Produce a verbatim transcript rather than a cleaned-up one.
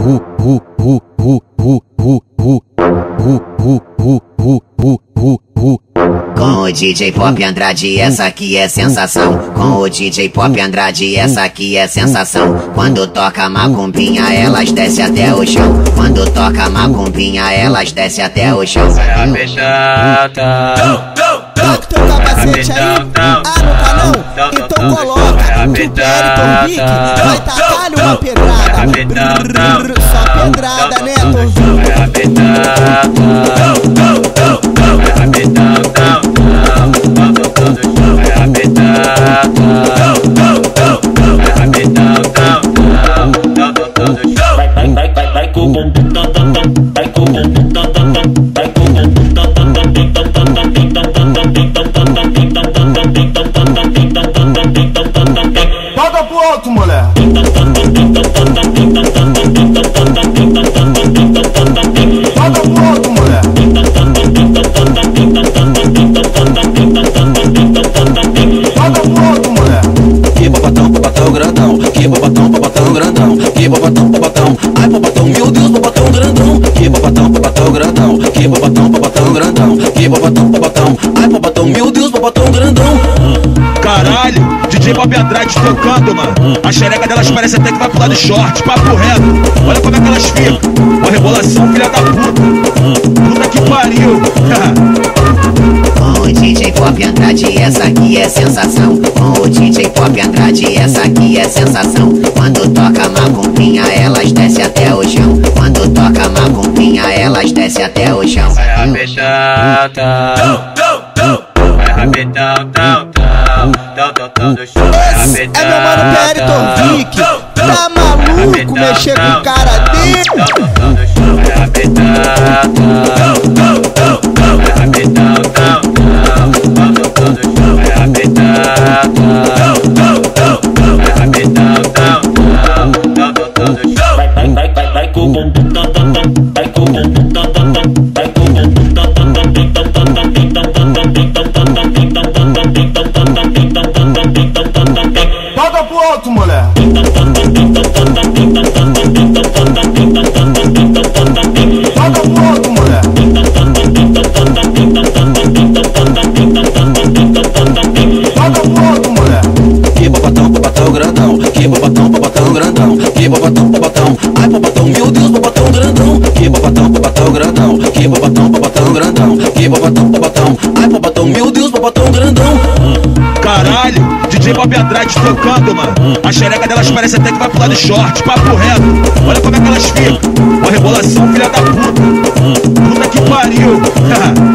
Com o D J Pop Andrade, essa aqui é sensação. Com o D J Pop Andrade, essa aqui é sensação. Quando toca macumbinha, elas descem até o chão. Quando toca macumbinha, elas descem até o chão. Vai a beijada. Tá com teu capacete aí? Ah, não tá não? Então coloca. Tu quer Tom Vick? Vai tacar-lhe uma pedrada. Brrr, só pedrada, né, Tom Vick? Vai a beijada. Vai a beijada. Vai a beijada. Vai a beijada. Vai, vai, vai, vai, vai com o bumbum, vai com o bumbum, vai com o bumbum, joga pro alto, mulher. Joga pro alto, mulher. Joga pro alto, mulher. Que babatão, babatão grandão. Que babatão, babatão grandão. Que babatão, babatão. Ai, babatão, meu Deus, babatão grandão. Que babatão, babatão grandão. Que babatão, babatão grandão. Que babatão, babatão. Ai, babatão, meu Deus, babatão grandão. Caralho, D J Pop Andrade tocando, mano. A xereca delas parece até que vai pular de short, papo reto. Olha como é que elas ficam. Uma rebolação, filha da puta. Puta que pariu. Com o D J Pop Andrade, essa aqui é sensação. Com o D J Pop Andrade, essa aqui é sensação. Quando toca macumbinha, elas descem até o chão. Quando toca macumbinha, elas descem até o chão. Vai a beijada. Vai a beijada. Esse é meu mano P L Tom Vick. Tá maluco mexer com o cara dele? Vai a beijada. Vai a beijada. Vai a beijada. Vai a beijada. Vai, vai, vai, vai, vai com o bumbum, vai com o bumbum, vai com o bumbum. Joga pro alto, mulher. Joga pro alto, mulher. Joga pro alto, mulher. Que babatão, babatão grandão. Que babatão, babatão grandão. Que babatão, babatão. Ai, babatão, meu Deus, babatão grandão. Que babatão, babatão grandão. Que babatão, babatão grandão. Que babatão, babatão. Ai, babatão, meu Deus, babatão grandão. Caralho, D J Pop Andrade tocando, mano. A xereca delas parece até que vai pular de short, papo reto. Olha como é que elas ficam. Uma rebolação, filha da puta. Puta que pariu.